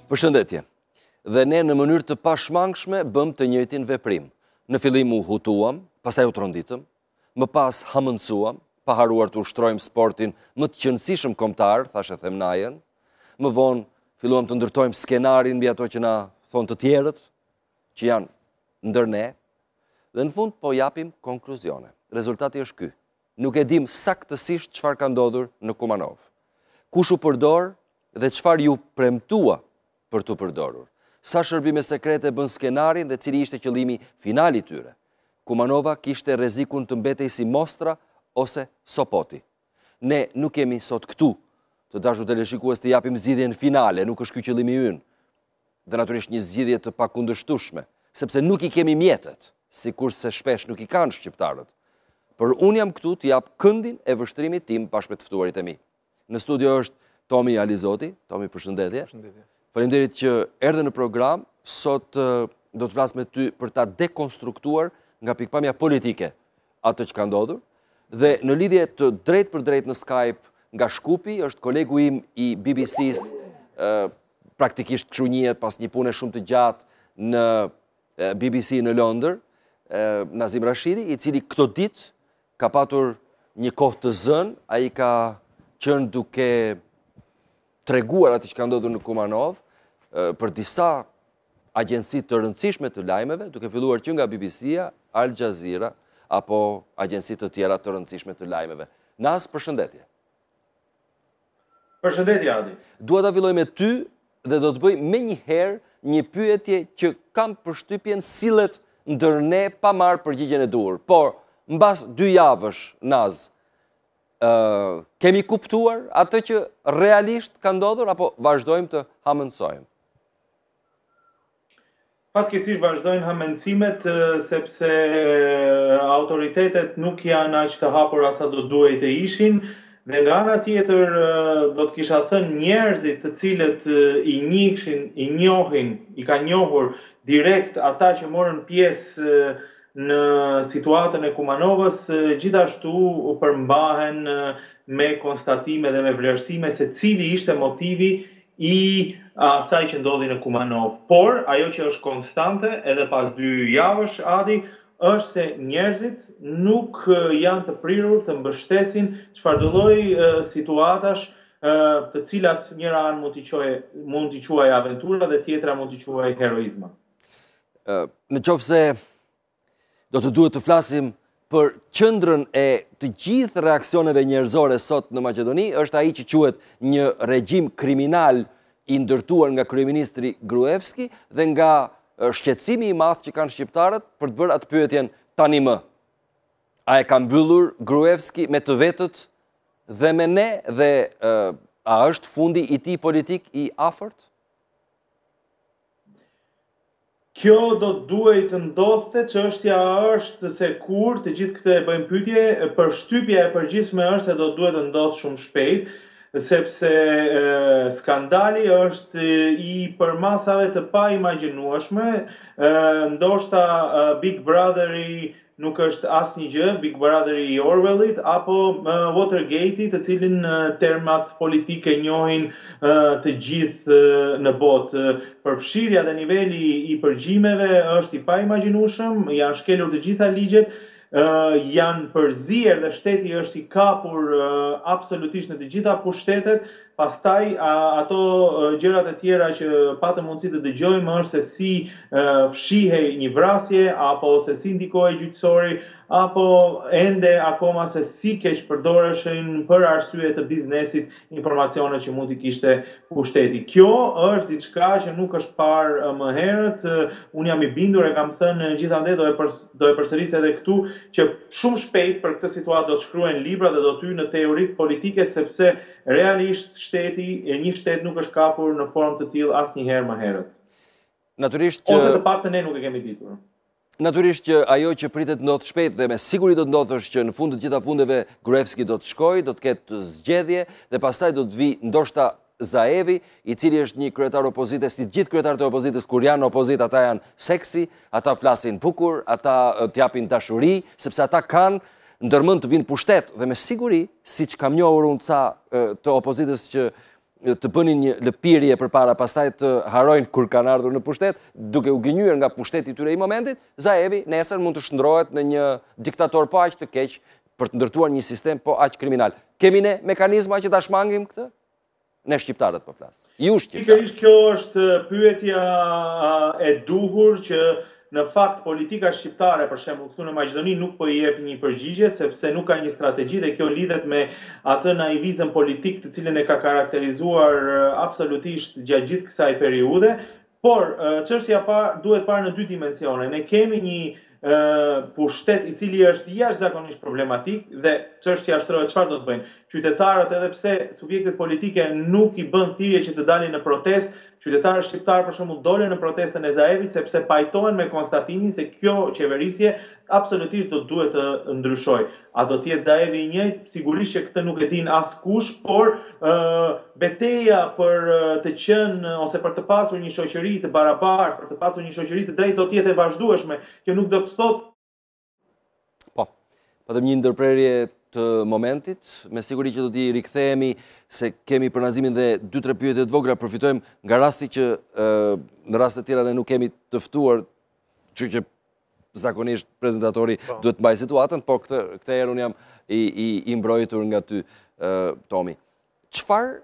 Përshëndetje. Dhe ne në mënyrë të pashmangshme bëm të njëjtin veprim. Në fillim u hutuam, pastaj u tronditëm, më pas hamëndsuam, pa haruar të ushtrojmë sportin më të qëndësishëm kombëtar, thashë Themnajen. Më vonë filluam të ndërtojmë skenarin mbi ato që na thonë të tjerët, që janë ndër ne, dhe në fund po japim konkluzione. Rezultati është ky. Nuk e dim saktësisht çfarë ka ndodhur në Kumanov. Kush u përdor dhe çfarë ju premtua për të përdorur. Sa shërbime sekrete bën skenarin dhe cili ishte qëllimi final i tyre. Kumanova kishte rrezikun të mbetej si Mostra ose Sopoti. Ne nuk kemi sot këtu, të dashur teleshikues, të japim zgjidhjen finale, nuk është ky qëllimi ynë. Dhe natyrisht një zgjidhje të pakundërshtueshme, sepse nuk i kemi mjetet, sikurse shpesh nuk i kanë shqiptarët. Por unë jam këtu të jap këndin e vështrimit tim bashkë me të ftuarit e mi. Në studio është Tomi Alizoti. Tomi, përshëndetje. Përshëndetje. Faleminderit që erdhe në program. Sot do të flas me ty për ta dekonstruktuar nga pikpamja politike atë që ka ndodhur. Dhe në lidhje të drejt për drejt në Skype nga Shkupi është kolegu im i BBC-s, praktikisht kështu njihet pas një pune shumë të gjatë në BBC në Londër, Nazim Rashidi, i cili këto ditë ka patur një kohë të zënë, ai ka qenë duke treguar atë që ka ndodhur në Kumanov për disa agjenci të rëndësishme të lajmeve, duke filluar që nga BBC-a, Al Jazeera apo agjenci të tjera të rëndësishme të lajmeve. Nas, përshëndetje. Përshëndetje, Adi. Dua ta filloj me ty dhe do të bëj menjëherë një pyetje që kam përshtypjen sillet ndër ne pa marrë përgjigjen e duhur. Por mbas 2 javësh, Naz, kemi kuptuar atë që realisht ka ndodhur apo vazhdojmë të hamendësojmë? Fatkeqësisht vazhdojnë hamendësimet sepse autoritetet nuk janë aq të hapura sa do duhej të ishin, dhe nga ana tjetër do të kisha thënë njerëzit të cilët i njihin, i njohin, i ka njohur direkt ata që morën pjesë në situatën e Kumanovës, gjithashtu u përmbahen me konstatime dhe me vlerësime se cili ishte motivi i asaj që ndodhi në Kumanov. Por ajo që është konstante edhe pas 2 javësh, Adi, është se njerëzit nuk janë të prirur të mbështesin çfarëdo lloj situatash të cilat njëra anë mund t'i quaj aventura dhe tjetra mund t'i quaj heroizma. Në qoftë se do të duhet të flasim për qendrën e të gjithë reaksioneve njerëzore sot në Maqedoni, është ai që quhet një regjim kriminal i ndërtuar nga kryeministri Gruevski dhe nga shqetësimi i madh që kanë shqiptarët për të bërë atë pyetjen tani më. A e ka mbyllur Gruevski me të vetët dhe me ne dhe a është fundi i tij politik i afërt? Kjo do të duhej të ndodhte, çështja është se kur të gjithë këtë e bëjmë pyetje, përshtypja e përgjithshme është se do duhet të ndodhë shumë shpejt, sepse skandali është i përmasave të pa imagjinueshme, ndoshta Big Brotheri nuk është asnjë gjë, Big Brotheri i Orwellit apo Watergate-i, të cilin termat politike njohin të gjithë në botë. Përfshirja dhe niveli i përgjimeve është i paimagjinueshëm, janë shkelur të gjitha ligjet, janë përzier dhe shteti është i kapur absolutisht në të gjitha pushtetet. Pastaj ato gjërat e tjera që patëm mundësi të dëgjojmë është se si fshihej një vrasje apo se si ndikoi gjyqësori apo ende akoma se si keq përdoreshin për arsye të biznesit informacione që mund t'i kishte pushteti. Kjo është diçka që nuk është parë më herët. Unë jam i bindur, e kam thënë gjithandej, do e përsëris edhe këtu, që shumë shpejt për këtë situatë do të shkruhen libra dhe do të hyjë në teoritë politike, sepse realisht një shtet nuk është kapur në formë të tillë asnjëherë më herët. Natyrisht ose të paktën ne nuk e kemi ditur. Natyrisht që ajo që pritet ndodh shpejt dhe me siguri do të ndodhë është që në fund të gjitha fundeve Gruevski do të shkojë, do të ketë zgjedhje dhe pastaj do të vi ndoshta Zaevi, i cili është një kryetar opozite, si të gjithë kryetarët e opozitës kur janë opozit, ata janë seksi, ata flasin bukur, ata t'japin dashuri, sepse ata kanë ndërmend të vinë pushtet dhe me siguri, siç kam njohur unë ca të opozitës që të bënin një lëpirje përpara, pastaj të harojnë kur kanë ardhur në pushtet, duke u gënjur nga pushteti i tyre i momentit, Zaevi nesër mund të shndrohet në një diktator po aq të keq për të ndërtuar një sistem po aq kriminal. Kemi ne mekanizma që ta shmangim këtë? Ne shqiptarët po flas. Ju shqiptarët. Pikërisht kjo është pyetja e duhur që në fakt politika shqiptare, për shembull këtu në Maqedoni, nuk po i jep një përgjigje sepse nuk ka një strategji dhe kjo lidhet me atë naivizëm politik të cilën e ka karakterizuar absolutisht gjatë gjithë kësaj periudhe, por çështja duhet parë në dy dimensione. Ne kemi një pushtet i cili është jashtëzakonisht problematik dhe çështja shtrohet çfarë do të bëjnë qytetarët, edhe pse subjektet politike nuk i bën thirrje që të dalin në protestë. Qytetarët shqiptar për shembull dolën në protestën e Zaevit sepse pajtohen me konstatimin se kjo qeverisje absolutisht do duhet të ndryshojë. A do të jetë Zaevi i njëjtë? Sigurisht që këtë nuk e din askush, por betejë për të qenë ose për të pasur një shoqëri të barabartë, për të pasur një shoqëri të drejtë do të jetë e vazhdueshme. Kjo nuk do të thotë. Po. Patëm një ndërprerje të momentit, me siguri që do t'i rikthehemi se kemi përnazimin dhe 2-3 pyetje të vogla, përfitojmë nga rasti që në raste të tjera ne nuk kemi të ftuar, që zakonisht prezentatori duhet të mbajë situatën, po këtë herë unë jam i mbrojtur nga ty, Tomi. Çfarë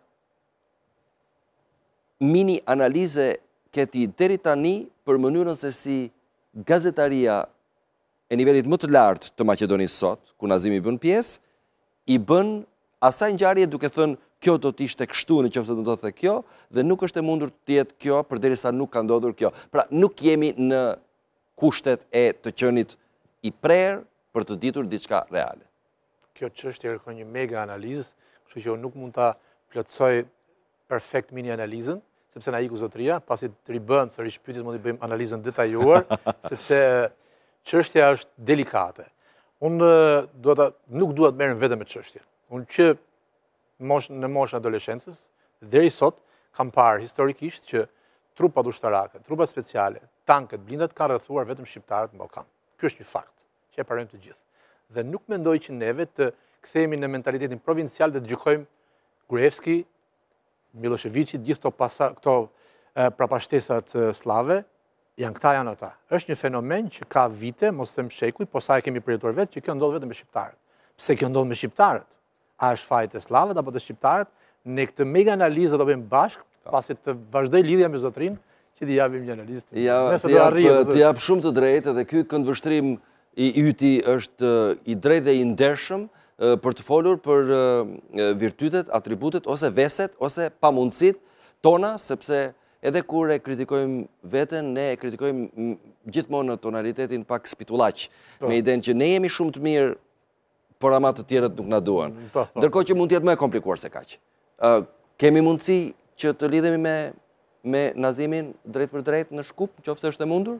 mini analize ke ti deri tani për mënyrën se si gazetaria e nivelit më të lartë të Maqedonisë sot, ku Nazimi bën pjesë, i bën asaj ngjarje duke thënë kjo do të ishte kështu nëse do të ndodhte kjo, dhe nuk është e mundur të jetë kjo përderisa nuk ka ndodhur kjo. Pra nuk jemi në kushtet e të qenit i prerë për të ditur diçka reale. Kjo çështje kërkon një mega analizë, kështu që unë nuk mund ta plotësoj perfekt mini analizën, sepse na iku zotëria, pasi të ribën sërish pyetjes mund të bëjmë analizën detajuar, sepse çështja është delikate. Unë nuk dua të merrem vetëm me çështjen. Unë që në moshën e adoleshencës, deri sot kam parë historikisht që trupat ushtarake, trupat speciale, tanket, blindat kanë rrethuar vetëm shqiptarët në Ballkan. Ky është një fakt që e parojmë të gjithë. Dhe nuk mendoj që neve të kthehemi në mentalitetin provincial dhe të gjykojmë Gruevski, Miloševićit, gjithë këto prapashtesat slave, janë ata. Është një fenomen që ka vite, mos them shekuj, po sa e kemi përjetuar vetë, që kjo ndodh vetëm me shqiptarët. Pse kjo ndodh me shqiptarët? A është fajt e slavët apo të shqiptarët? Ne këtë mega analizë do bëjmë bashkë, pasi të vazhdoj lidhja me zotrin, që t'i japim një analizë. Të jap shumë të drejtë, dhe ky këndvështrim i yti është i drejtë dhe i ndershëm për të folur për virtytet, atributet, ose veset, ose pamundësit tona, sepse edhe kur e kritikojmë veten, ne e kritikojmë gjithmonë në tonalitetin pak spitullaq, me idenë që ne jemi shumë të mirë, por ama të tjerët nuk na duan. Ndërkohë që mund të jetë më e komplikuar se kaq. Kemi mundësi që të lidhemi me Nazimin drejt për drejt në Shkup, nëse është e mundur?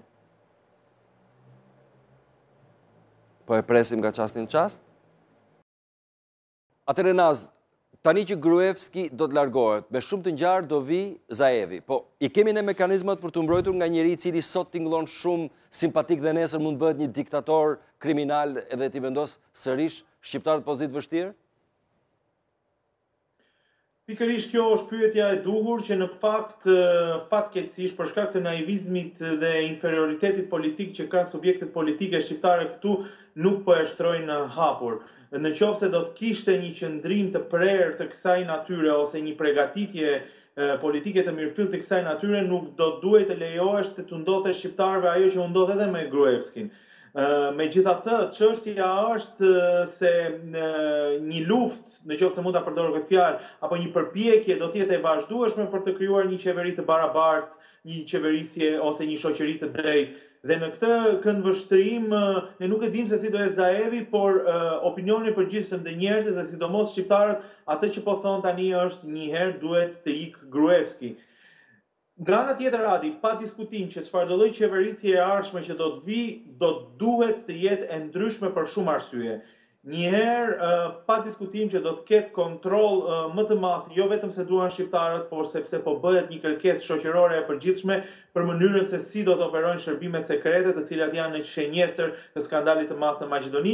Po e presim nga çasti në çast? Atëherë Naz, tani që Gruevski do të largohet, me shumë të ngjarë do vi Zaevi. Po i kemi ne mekanizmat për të mbrojtur nga njëri i cili sot tingëllon shumë simpatik dhe nesër mund bëhet një diktator kriminal edhe t'i vendos sërish shqiptarët pozitë vështirë? Pikërisht kjo është pyetja e duhur që në fakt fatkeqësisht për shkak të naivizmit dhe inferioritetit politik që kanë subjektet politike shqiptare këtu nuk po e shtrojnë hapur. Në qoftë se do të kishte një qëndrim të prerë të kësaj natyre ose një përgatitje politike të mirëfillt të kësaj natyre, nuk do duhet të lejohesh të ndodhte shqiptarëve ajo që u ndodh edhe me Gruevskin. Megjithatë, çështja është se një luftë, nëse mund ta përdor këtë fjalë, apo një përpjekje do të jetë e vazhdueshme për të krijuar një qeveri të barabartë, një qeverisje ose një shoqëri të drejtë. Dhe në këtë këndvështrim ne nuk e dim se si do jetë Zaevi, por opinioni i përgjithshëm të njerëzve dhe sidomos shqiptarët, atë që po thon tani është një herë duhet të ikë Gruevski. Nga ana tjetër, Adi, pa diskutim që çfarëdo lloj qeverisje e ardhshme që do të vi, do duhet të jetë e ndryshme për shumë arsye. Njëherë, pa diskutim që do të ketë kontroll më të madh, jo vetëm se duan shqiptarët, por sepse po bëhet një kërkesë shoqërore e përgjithshme për mënyrën se si do të operojnë shërbimet sekrete, të cilat janë në shenjestër të skandalit të madh në Maqedoni.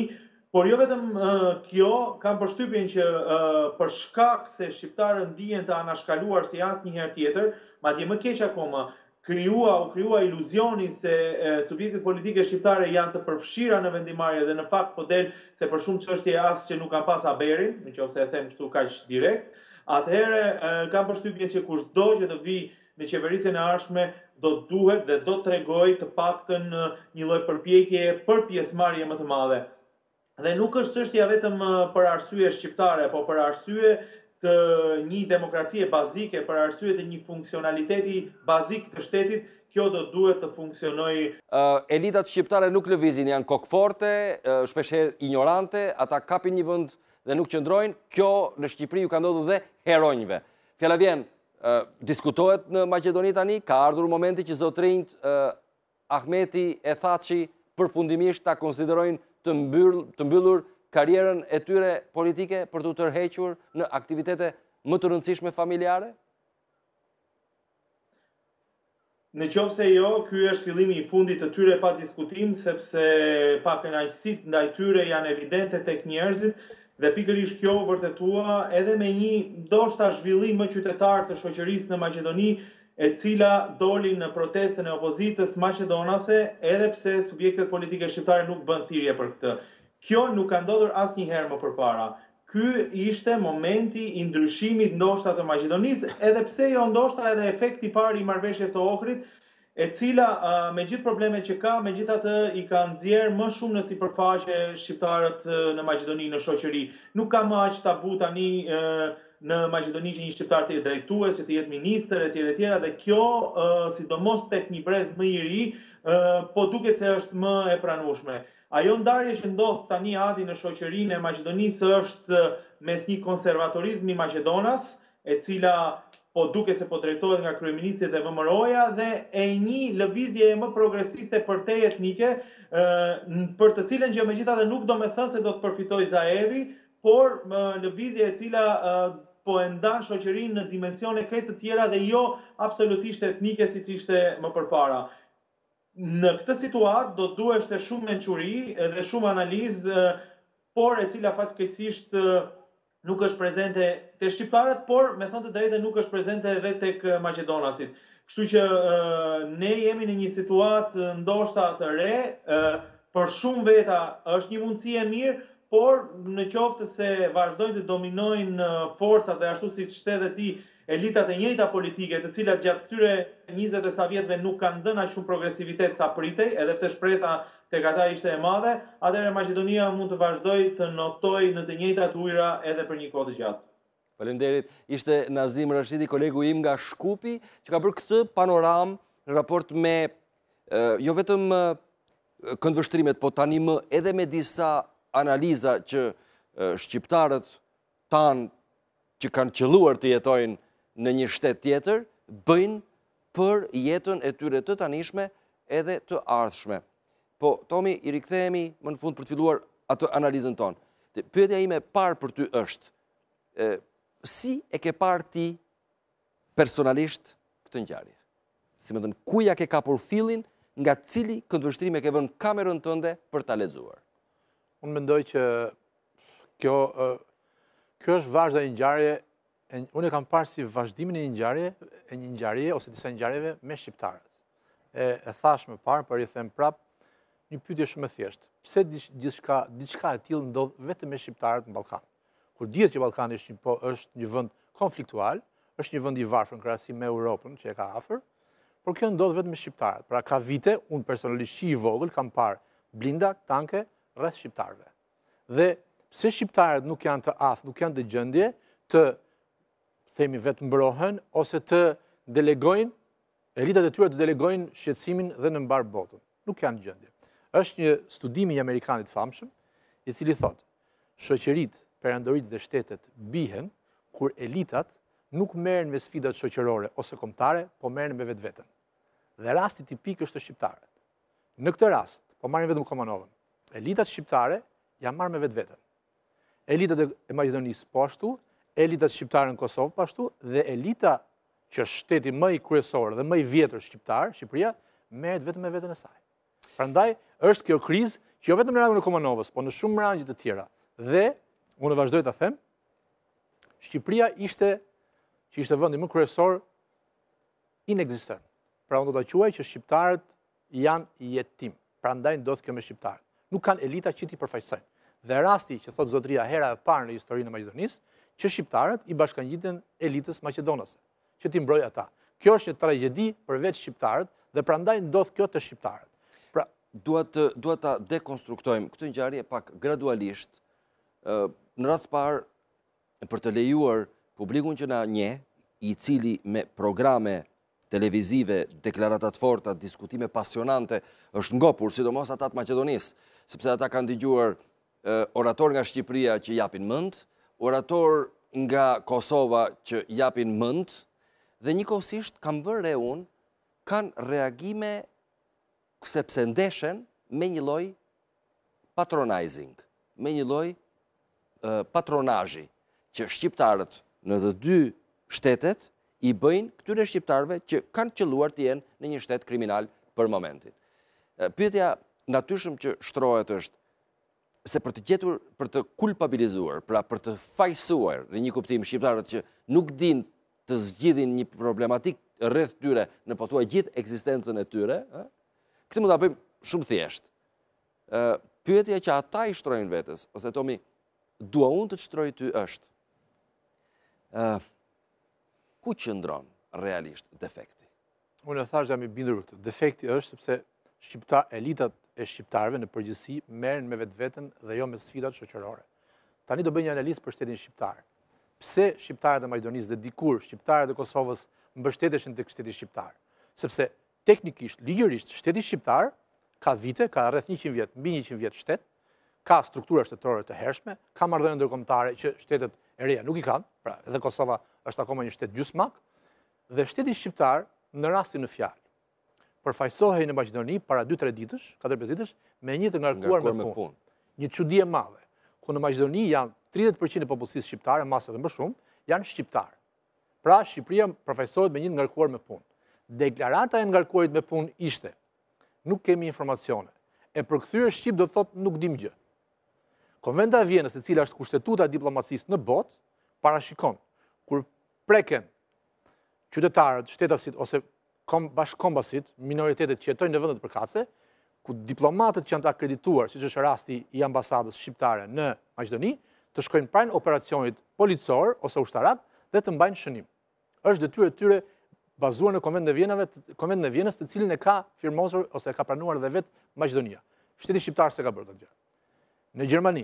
Por jo vetëm kjo, kam përshtypjen që për shkak se shqiptarët ndihen të anashkaluar si asnjëherë tjetër, madje më keq akoma, u krijua iluzioni se subjektet politike shqiptare janë të përfshira në vendimarrje dhe në fakt po del se për shumë çështje as që nuk kanë pas haberin, nëse e them kështu kaq direkt, atëherë kam përshtypjen që kushdo që të vi në qeverisjen e ardhshme do duhet dhe do tregoj të paktën një lloj përpjekje për pjesëmarrje më të madhe. Dhe nuk është çështja vetëm për arsye shqiptare, po për arsye të një demokracie bazike, për arsye të një funksionaliteti bazik të shtetit, kjo do duhet të funksionojë. Elitat shqiptare nuk lëvizin, janë kokforte, shpeshherë ignorante, ata kapin një vend dhe nuk qëndrojnë. Kjo në Shqipëri ju ka ndodhur dhe heronjve. Fjala vjen, diskutohet në Maqedoni tani, ka ardhur momenti që zotrinjt Ahmeti e Thaçi përfundimisht ta konsiderojnë të mbyllur karrierën e tyre politike për të tërhequr në aktivitete më të rëndësishme familjare? Në qoftë se jo, ky është fillimi i fundit të tyre pa diskutim, sepse pakënaqësitë ndaj tyre janë evidente tek njerëzit dhe pikërisht kjo vërtetua edhe me një ndoshta zhvillim më qytetar të shoqërisë në Maqedoni, e cila doli në protestën e opozitës maqedonase, edhe pse subjektet politike shqiptare nuk bën thirrje për këtë. Kjo nuk ka ndodhur asnjëherë më përpara. Ky ishte momenti i ndryshimit ndoshta të Maqedonisë, edhe pse jo ndoshta edhe efekti i parë i marrëveshjes së Ohrit, e cila me gjithë problemet që ka, megjithatë i ka nxjerrë më shumë në sipërfaqe shqiptarët në Maqedoni, në shoqëri. Nuk ka më aq tabu tani në Maqedoni që një shqiptar të jetë drejtues, që të jetë ministër etj. Dhe kjo, sidomos tek një brez më i ri, po duket se është më e pranueshme. Ajo ndarje që ndodh tani Adi në shoqërinë e Maqedonisë është mes një konservatorizmi maqedonas, e cila po duket se po drejtohet nga kryeministri dhe VMRO-ja, dhe e një lëvizje më progresiste përtej etnike, për të cilën që megjithatë nuk do me thënë se do të përfitojë Zaevi, por lëvizje e cila po e ndan shoqërinë në dimensione krejt të tjera dhe jo absolutisht etnike siç ishte më përpara. Në këtë situatë do duheshte shumë mençuri dhe shumë analizë, por e cila fatkeqësisht nuk është prezente te shqiptarët, por me thënë të drejtën nuk është prezente edhe tek maqedonasit. Kështu që ne jemi në një situatë ndoshta të re, për shumë veta është një mundësi e mirë, por në qoftë se vazhdojnë të dominojnë forcat dhe ashtu siç thënë ti, elitat e njëjta politike, të cilat gjatë këtyre 20 e sa vjetëve nuk kanë dhënë aq shumë progresivitet sa pritej, edhe pse shpresa tek ata ishte e madhe, atëherë Maqedonia mund të vazhdojë të notojë në të njëjtat ujëra edhe për një kohë të gjatë. Faleminderit. Ishte Nazim Rashidi, kolegu im nga Shkupi, që ka bërë këtë panoramë në raport me jo vetëm këndvështrimet, po tani më edhe me disa analiza që shqiptarët tanë që kanë qëlluar të jetojnë në një shtet tjetër, bëjnë për jetën e tyre të tanishme edhe të ardhshme. Po, Tomi, i rikthehemi më në fund për të filluar atë analizën tonë. Pyetja ime parë për ty është, si e ke parë ti personalisht këtë ngjarje? Si më thënë, ku ja ke kapur fillin, nga cili këndvështrim e ke vënë kamerën tënde për ta lexuar? Unë mendoj që kjo është vazhda e një ngjarje, unë e kam parë si vazhdimin e një ngjarje ose disa ngjarjeve me shqiptarët. E thash më parë, por i them prap, një pyetje shumë e thjeshtë. Pse diçka e tillë ndodh vetëm me shqiptarët në Ballkan? Kur dihet që Ballkani është një vend konfliktual, është një vend i varfër në krahasim me Europën, që e ka afër, por kjo ndodh vetëm me shqiptarët. Pra ka vite, unë personalisht që i vogël kam parë blinda, tanke rreth shqiptarëve. Dhe pse shqiptarët nuk janë të aftë, nuk janë të gjendje të themi vetë mbrohen ose të delegojnë, elitat e tyre të delegojnë shqetësimin dhe në mbar botën. Nuk janë gjendje. Është një studim i Amerikanit famshëm, i cili thotë, shoqëritë, perandoritë dhe shtetet bihen kur elitat nuk merren me sfidat shoqërore ose kombëtare, po merren me vetveten. Dhe rasti tipik është të shqiptarët. Në këtë rast, po marrin vetëm Komanovën. Elitat shqiptare janë marrë me vetveten. Elitat e Maqedonisë po ashtu, elitat shqiptare në Kosovë po ashtu, dhe elita që është shteti më i kryesor dhe më i vjetër shqiptar, Shqipëria, merret vetëm me veten e saj. Prandaj është kjo krizë që jo vetëm në rangun e Komanovës, po në shumë rangje të tjera. Dhe, unë vazhdoj ta them, Shqipëria që ishte vendi më kryesor inekzistent. Pra unë do ta quaj që shqiptarët janë jetim. Prandaj ndodh kjo me shqiptarët. Nuk kanë elita që t'i përfaqësojnë. Dhe rasti që thot zotëria hera e parë në historinë e Maqedonisë, që shqiptarët i bashkangjiten elitës maqedonase, që t'i mbrojë ata. Kjo është një tragjedi përveç shqiptarët dhe prandaj ndodh kjo të shqiptarët. Pra, duhet ta dekonstruktojmë këtë ngjarje pak gradualisht, në radhë të parë për të lejuar publikun që na njeh, i cili me programe televizive, deklarata të forta, diskutime pasionante, është ngopur, sidomos ata të Maqedonisë, sepse ata kanë dëgjuar orator nga Shqipëria që japin mend, orator nga Kosova që japin mend, dhe njëkohësisht kam vënë re unë, kanë reagime sepse ndeshen me një lloj patronizing, me një lloj patronazhi që shqiptarët në të dy shtetet i bëjnë këtyre shqiptarëve që kanë qelluar të jenë në një shtet kriminal për momentin. Pyetja natyrshëm që shtrohet është se për të gjetur, për të kulpabilizuar, pra për të fajsuar në një kuptim shqiptarët që nuk din të zgjidhin një problematik rreth tyre në pothuaj gjithë ekzistencën e tyre, këtë mund ta bëjmë shumë thjesht. Pyetja që ata i shtrojnë vetes, ose Tomi, dua unë të të shtroj ty është, ku qëndron realisht defekti? Unë e thash jam i bindur këtë. Defekti është sepse elitat e shqiptarëve në përgjithësi merren me vetveten dhe jo me sfidat shoqërore. Tani do bëj një analizë për shtetin shqiptar. Pse shqiptarët e Maqedonisë dhe dikur shqiptarët e Kosovës mbështeteshin tek shteti shqiptar? Sepse teknikisht, ligjërisht, shteti shqiptar ka vite, ka rreth 100 vjet, mbi 100 vjet shtet, ka struktura shtetërore të hershme, ka marrëdhënie ndërkombëtare që shtetet e reja nuk i kanë, pra edhe Kosova është akoma një shtet gjysmak, dhe shteti shqiptar në rastin në fjalë përfaqësohej në Maqedoni para 2-3 ditësh, 4-5 ditësh, me një të ngarkuar me punë. Një çudi e madhe, ku në Maqedoni janë 30% e popullsisë shqiptare, masë edhe më shumë, janë shqiptarë. Pra Shqipëria përfaqësohet me një të ngarkuar me punë. Deklarata e ngarkuarit me punë ishte: nuk kemi informacione. E përkthyer shqip do thotë nuk dim gjë. Konventa e Vienës, e cila është kushtetuta e diplomacisë në botë, parashikon kur preken qytetarët, shtetasit ose bashkëkombasit, minoritetet që jetojnë në vendet përkatëse, ku diplomatët që janë të akredituar, siç është rasti i ambasadës shqiptare në Maqedoni, të shkojnë pranë operacionit policor ose ushtarak dhe të mbajnë shënim. Është detyrë e tyre bazuar në Konventin e Vienës, të cilin e ka firmosur ose e ka pranuar edhe vetë Maqedonia. Shteti shqiptar s'e ka bërë këtë gjë. Në Gjermani,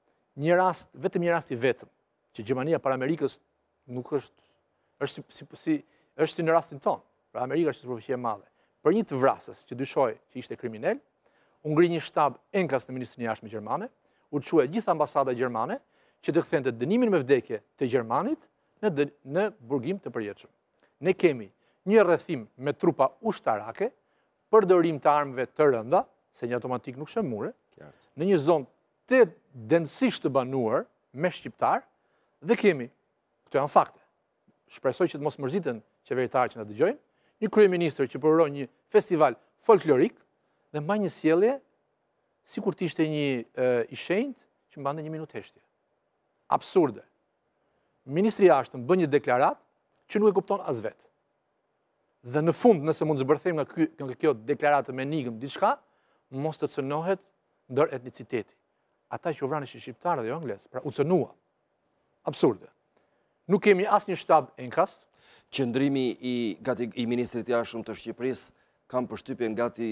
vetëm një rast i vetëm, që Gjermania para Amerikës nuk është si në rastin tonë. Pra Amerika është përfaqësie e madhe. Për një të vrasës që dyshoi që ishte kriminal, u ngri një shtab enkas në Ministrinë e Jashtme gjermane, u çuaj gjithë ambasada gjermane që të kthente dënimin me vdekje të Gjermanit në burgim të përjetshëm. Ne kemi një rrethim me trupa ushtarake, përdorim të armëve të rënda, se një automatik nuk shëmure, në një zonë të densisht të banuar me shqiptar, dhe kemi, këto janë fakte, shpresoj që të mos mërziten qeveritarë që na dëgjojnë, një kryeministër që përron një festival folklorik dhe mbaj një sjellje sikur të ishte një i shenjtë që mbante 1 minutë heshtje. Absurde. Ministri i Jashtëm bën një deklaratë që nuk e kupton as vetë. Dhe në fund, nëse mund të zbërthejmë nga kjo deklaratë me enigmë diçka, mos të cënohet ndër etniciteti. Ata që u vranë ishin shqiptarë dhe jo anglez, pra u cënua. Absurde. Nuk kemi asnjë shtab enkas. Qëndrimi i ministrit i jashtëm të Shqipërisë kam përshtypjen gati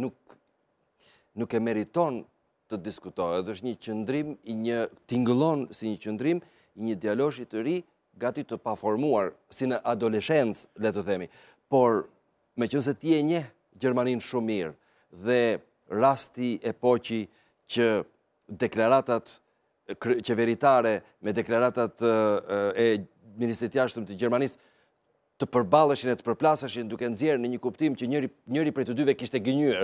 nuk e meriton të diskutohet. Është një qëndrim tingëllon si një qëndrim i një dialogji të ri gati të paformuar si në adoleshencë, le të themi. Por meqense ti e njeh Gjermaninë shumë mirë dhe rasti epoqi që deklaratat qeveritare me deklaratat e ministrit i jashtëm të Gjermanisë të përballeshin e të përplaseshin duke nxjerrë në një kuptim që njëri prej të dyve kishte gënjur.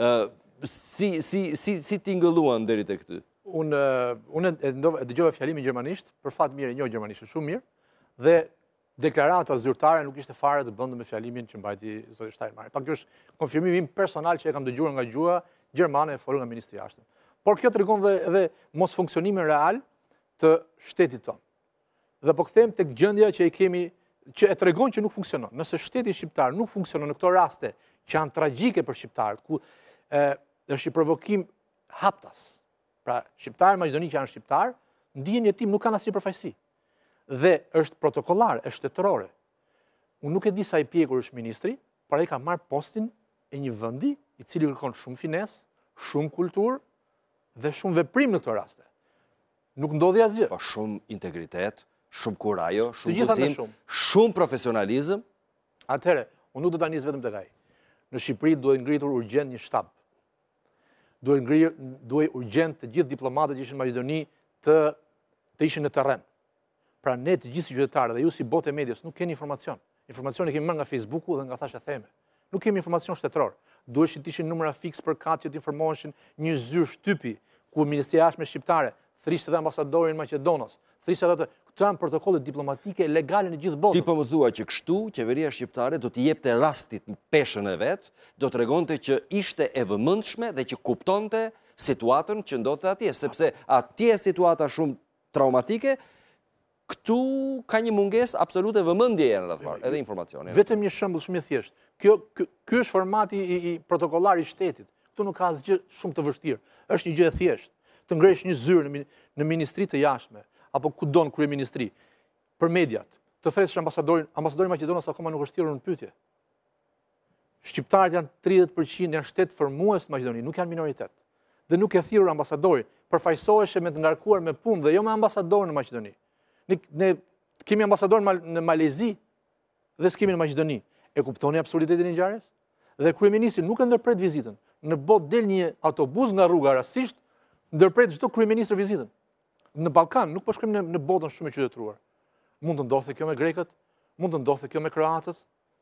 Si tingëlluan deri tek ty? Unë dëgjova fjalimin gjermanisht, për fat mirë e njoh gjermanisht shumë mirë, dhe deklarata zyrtare nuk ishte fare të bënte me fjalimin që mbajti zoti Steinmeier. Pak kjo është konfirmimi im personal që e kam dëgjuar nga gjuha gjermane e folur nga ministri i jashtëm. Por kjo tregon edhe mos funksionimin real të shtetit tonë. Dhe po kthehem tek gjendja që e kemi, që e tregon që nuk funksionon. Nëse shteti shqiptar nuk funksionon në këto raste që janë tragjike për shqiptarët, ku është një provokim haptas. Pra, shqiptarë Maqedoni që janë shqiptar, ndihen jetim, nuk kanë asnjë përfaqësi. Dhe është protokollare, është shtetërore. Unë nuk e di sa i pjekur është ministri, por ai ka marrë postin e një vendi i cili kërkon shumë finesë, shumë kulturë dhe shumë veprim në këto raste. Nuk ndodhi asgjë. Po shumë integritet, shumë kurajo, Të shumë gjitha me kulcim, shumë profesionalizëm. Atëherë, unë nuk do ta nis vetëm tek ai. Në Shqipëri duhet ngritur urgjent një shtab. Duhet urgjent të gjithë diplomatët që ishin në Maqedoni të ishin në terren. Pra ne të gjithë si qytetarë dhe ju si botë e medias nuk keni informacion. Informacion e kemi marrë nga Facebooku dhe nga thashë theme. Nuk kemi informacion shtetëror. Duhet që të ishin numra fix për katë që të informoheshin një zyrë shtypi ku Ministria e Jashtme shqiptare thrishte edhe ambasadorin Maqedonos. Thrishte edhe këto janë protokolle diplomatike legale në gjithë botën. Ti po më thua që kështu qeveria shqiptare do t'i jepte rastit në peshën e vet, do tregonte që ishte e vëmendshme dhe që kuptonte situatën që ndodhte atje, sepse atje situata shumë traumatike. Këtu ka një mungesë absolute vëmendjeje në rreth fare, edhe informacioni. Vetëm një shembull shumë i thjeshtë. Ky është formati i protokollar i shtetit. Këtu nuk ka asgjë shumë të vështirë. Është një gjë e thjeshtë. Të ngresh një zyrë në ministri të jashtme apo kudo në kryeministri për mediat, të thresësh ambasadorin Maqedonos akoma nuk është thirrur në pyetje. Shqiptarët janë 30%, janë shtet formues në Maqedoni, nuk janë minoritet. Dhe nuk e thirrur ambasadorin, përfaqësoheshe me të ngarkuar me punë dhe jo me ambasadorin në Maqedoni. Ne kemi ambasador në Malezi dhe s'kemi në Maqedoni. E kuptoni absurditetin e ngjarjes? Dhe kryeministri nuk e ndërpret vizitën. Në botë del një autobus nga rruga rastisht, ndërpret çdo kryeministër vizitën. Në Ballkan nuk po shkojmë në botën shumë e qytetëruar. Mund të ndodhte kjo me grekët, mund të ndodhte kjo me kroatët.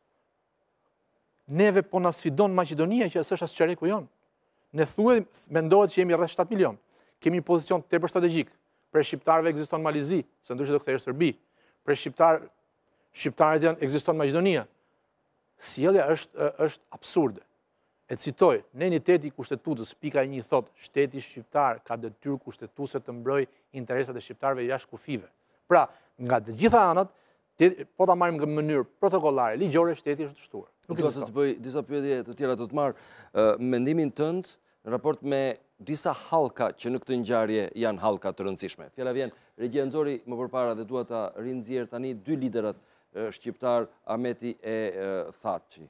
Neve po na sfidon Maqedonia që s'është as çareku jon. Ne thuhet mendohet që jemi rreth 7 milion. Kemi një pozicion tepër strategjik. Për shqiptarëve ekziston Malizi, se ndryshe do kthehet Serbi. Për shqiptarët janë ekziston Maqedonia. Sjellja është absurde. E citoj, në eniteti i kushtetutës, pika 1 thot, shteti shqiptar ka detyrë kushtetuese të mbrojë interesat e shqiptarëve jashtë kufive. Pra, nga të gjitha anët, po ta marrim në mënyrë protokollare, ligjore, shteti është dështuar. Nuk do të bëj disa pyetje të tjera të marr mendimin tënd në raport me disa hallka që në këtë ngjarje janë hallka të rëndësishme. Fjala vjen Regjia Nxori më përpara dhe dua ta rinxjerr tani dy liderat shqiptar, Ahmeti e Thaçi.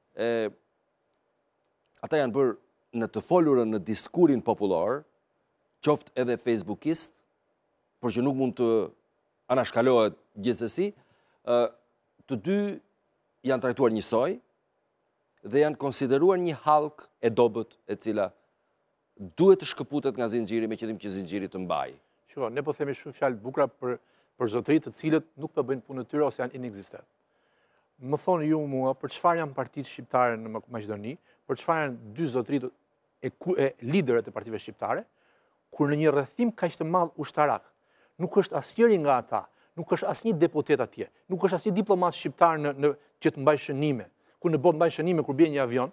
Ata janë bërë në të folurën në diskurin popullor, qoftë edhe facebookist, por që nuk mund të anashkalohet gjithsesi, të dy janë trajtuar njësoj dhe janë konsideruar një hallk e dobët e cila duhet të shkëputet nga zinxhiri me qëllim që zinxhiri të mbajë. Shiko, ne po themi shumë fjalë bukura për zotëri të cilët nuk po bëjnë punën e tyre ose janë inekzistent. Më thonë ju mua për çfarë janë partitë shqiptare në Maqedoni, për çfarë janë dy zotëri e liderët e partive shqiptare, kur në një rrethim kaq të madh ushtarak, nuk është asnjëri nga ata, nuk është asnjë deputet atje, nuk është asnjë diplomat shqiptar që të mbajë shënime, ku në botë mbajë shënime kur bie një avion.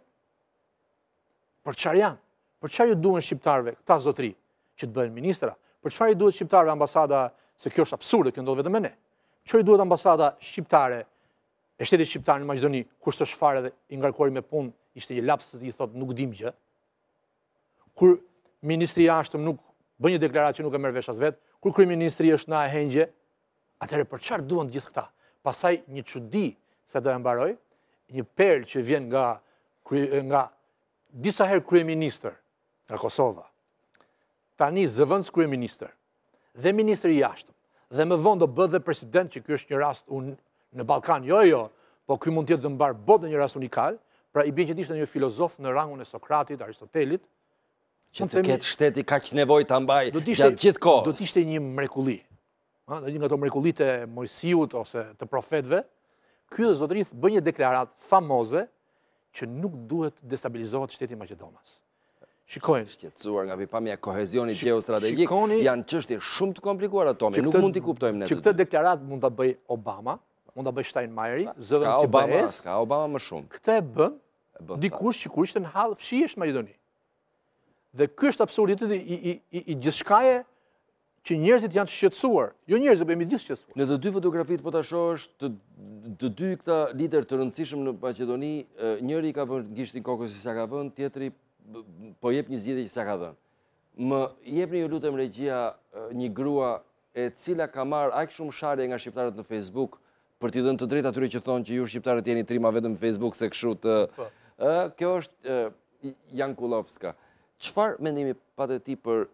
Për çfarë janë? Për çfarë ju duhen shqiptarëve këta zotëri që të bëhen ministra? Për çfarë i duhet shqiptarëve ambasada, se kjo është absurde, kjo ndodh vetëm me ne. Çfarë i duhet ambasada shqiptare e shtetit shqiptar në Maqedoni, kur s'është fare dhe i ngarkuari me punë, ishte një lapsus i thotë nuk dim gjë. Kur ministri i jashtëm nuk bën një deklaratë që nuk e merr vesh as vet, kur kryeministri është na e hengje, atëherë për çfarë duan të gjithë këta? Pastaj një çudi, se do e mbaroj, një perl që vjen nga disa herë kryeministër nga Kosova. Tani zëvendës kryeministër dhe ministri i jashtëm. Dhe më vonë do bëhet dhe president, që ky është një rast në Ballkan, jo, po ky mund të jetë të mbar botë në një rast unikal. Pra i bën që të ishte një filozof në rangun e Sokratit, Aristotelit, që të ketë shteti kaq nevojë ta mbajë gjatë gjithë kohës. Do të ishte një mrekulli. Një nga ato mrekullitë e Mojsiut ose të profetëve. Ky zotëri bën një deklaratë famoze që nuk duhet destabilizohet shteti maqedonas. Shikojnë. Shqetësuar nga pikpamja e kohezionit gjeostrategjik, janë çështje shumë të komplikuara Tomi, nuk mund t'i kuptojmë ne. Që këtë deklaratë mund ta bëj Obama, mund ta bëj Steinmeieri, zëdhëm si ka Obama më shumë. Këtë e bën dikush që kur ishte në hall fshihesh në Maqedoni. Dhe ky është absurditeti i gjithçkaje që njerëzit janë të shqetësuar. Jo njerëzit, po jemi gjithë shqetësuar. Në të dy fotografitë po ta shohësh të dy këta lider të rëndësishëm në Maqedoni, njëri ka vënë gishtin kokës si sa ka vënë, tjetri po jep një zgjidhje që sa ka dhënë. Më jepni ju lutem regjia një grua e cila ka marrë aq shumë sharje nga shqiptarët në Facebook për t'i dhënë të drejtë atyre që thonë që ju shqiptarët jeni trima vetëm në Facebook se kështu të kjo është Jankulovska. Çfarë mendimi patë ti për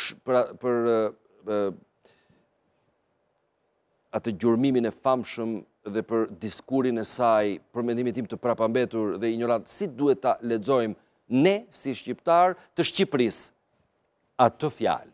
atë gjurmimin e famshëm dhe për diskurin e saj, për mendimin tim të prapambetur dhe ignorant, si duhet ta lexojmë ne si shqiptar të Shqipërisë atë fjalë?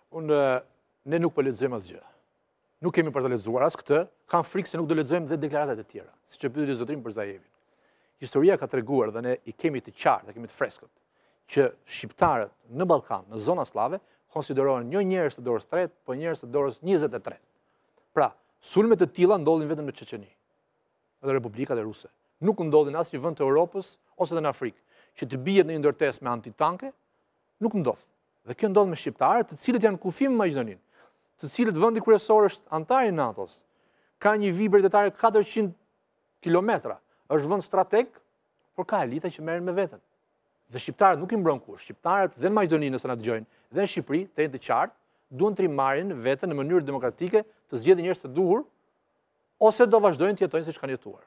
Ne nuk po lexojmë asgjë. Nuk kemi për të lexuar as këtë, kam frikë se nuk do lexojmë dhe deklaratat e tjera, siç e pyeti zotrin për Zajevin. Historia ka treguar dhe ne i kemi të qartë, kemi të freskët, që shqiptarët në Ballkan, në zona slave, konsiderohen jo njerëz të dorës tretë, po njerëz të dorës 23. Pra, sulmet e tilla ndodhin vetëm në Çeçeni, në Republikat e Ruse. Nuk ndodhin asnjë vend të Europës ose në Afrikë. Që të bijet në një ndërtesë me antitanke, nuk ndodh. Dhe kjo ndodh me shqiptarët, të cilët janë kufi me Maqedoninë, të cilët vendi kryesor është antar i NATO-s, ka një vijë drejtare 400 kilometra, është vend strateg, por ka elita që merren me veten. Dhe shqiptarët nuk i mbron kurrë. Shqiptarët dhe në Maqedoni nëse na dëgjojnë, dhe në Shqipëri, të jenë të qartë, duan të marrin veten në mënyrë demokratike, të zgjedhin njerëz të duhur, ose do vazhdojnë të jetojnë siç kanë jetuar.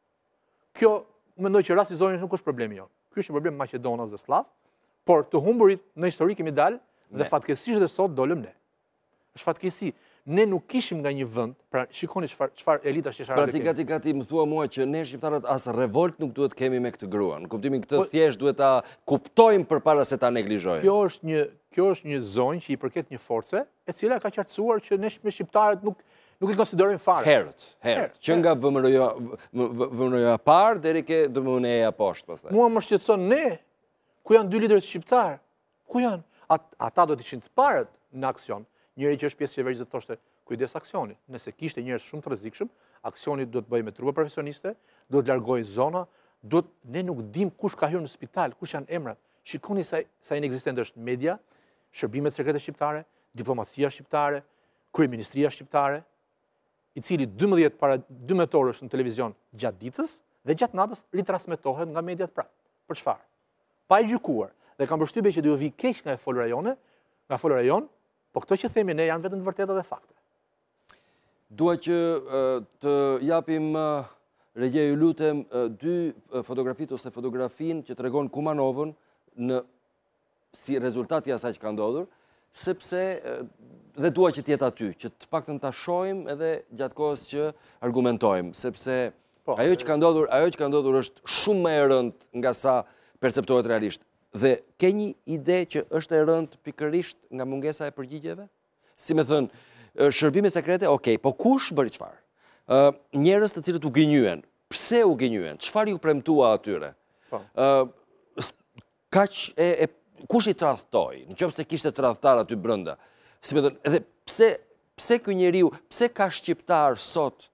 Kjo mendoj që rasti zonës nuk është problemi jon. Ky është një problem maqedonas dhe slav, por të humburit në histori kemi dalë dhe fatkeqësisht dhe sot dolëm ne. Është fatkeqësi. Ne nuk kishim nga një vend, pra shikoni çfarë elita shqiptare kemi. Pra ti më thua mua që ne shqiptarët as revolt nuk duhet kemi me këtë grua. Në kuptimin këtë thjesht duhet ta kuptojmë përpara se ta neglizhojmë. Kjo është një zonjë që i përket një force, e cila ka qartësuar që ne me shqiptarët nuk i konsiderojmë fare. Herët. Që nga VMRO-ja parë deri ke DMN-ja poshtë pastaj. Mua më shqetëson ne ku janë dy liderët shqiptar. Ku janë? Ata do të ishin të parët në aksion. Njëri që është pjesë qeverisë dhe thoshte kujdes aksioni. Nëse kishte njerëz shumë të rrezikshëm, aksioni duhet bëjë me trupa profesioniste, duhet largojë zona, ne nuk dim kush ka hyrë në spital, kush janë emrat. Shikoni sa inekzistente është media, shërbimet sekrete shqiptare, diplomacia shqiptare, kryeministria shqiptare, i cili 12 orë është në televizion gjatë ditës dhe gjatë natës ritransmetohet nga mediat prapë. Për çfarë? Pa i gjykuar. Dhe kam përshtypjen që do vi keq nga folura jon, po këto që themi ne janë vetëm të vërteta dhe fakte. Dua që të japim regje ju lutem dy fotografitë ose fotografin që tregon Kumanovën si rezultati i asaj që ka ndodhur, sepse dhe dua që të jetë aty, që të paktën ta shohim edhe gjatë kohës që argumentojmë, sepse ajo që ka ndodhur është shumë më e rëndë nga sa perceptohet realisht. Dhe ke një ide që është e rëndë pikërisht nga mungesa e përgjigjeve? Si me thënë, shërbime sekrete, okej, po kush bëri çfarë? Njerëz të cilët u gënjyen. Pse u gënjyen? Çfarë ju premtua atyre? Kush i tradhtoi? Nëse kishte tradhtar aty brenda. Si me thënë, edhe pse ky njeriu, pse ka shqiptar sot?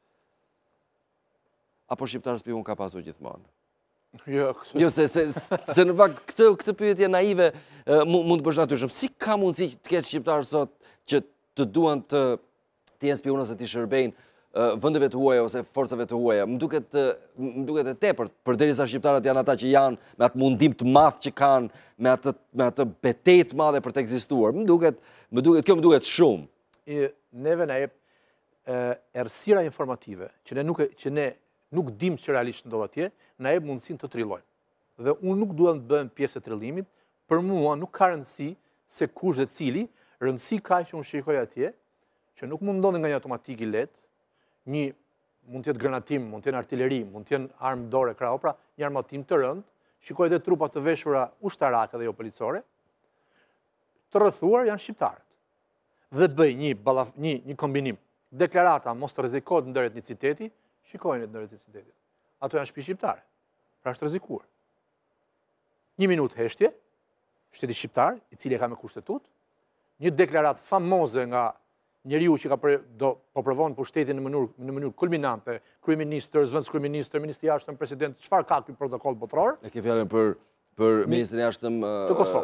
Apo shqiptar spiun ka pasur gjithmonë? Jo, se në fakt këtë pyetje naive mund të bësh natyrshëm. Si ka mundësi të ketë shqiptar sot që të duan të jenë spion ose të shërbejnë vendeve të huaja ose forcave të huaja? Më duket e tepërt, përderisa shqiptarët janë ata që janë me atë mundim të madh që kanë, me atë betejë të madhe për të ekzistuar. Kjo më duket shumë. Neve na jep errësira informative që ne nuk dim që realisht ndodh atje, na jep mundësinë të trillojmë. Dhe unë nuk dua të bëhem pjesë e trillimit, për mua nuk ka rëndësi se kush dhe cili, rëndësi ka që unë shikoj atje, që nuk mund ndodhi nga një automatik i lehtë, mund të jetë granatim, mund të jetë artilleri, mund të jetë armë dore krau, pra një armatim të rëndë, shikoj edhe trupa të veshura ushtarake dhe jo policore, të rrethuar janë shqiptarët. Dhe bëj një kombinim. Deklarata mos të rrezikohet ndër etniciteti, shikojnë ndër etnicitetit. Ato janë shtëpi shqiptare. Pra është rrezikuar. 1 minutë heshtje, shteti shqiptar, i cili ka me kushtetut, një deklaratë famoze nga njeriu që po provon pushtetin në mënyrë kulminante, kryeministër, zëvendëskryeministër, ministri i jashtëm, president, çfarë ka ky protokoll botror? E ke fjalën për ministrin e jashtëm të Kosovës.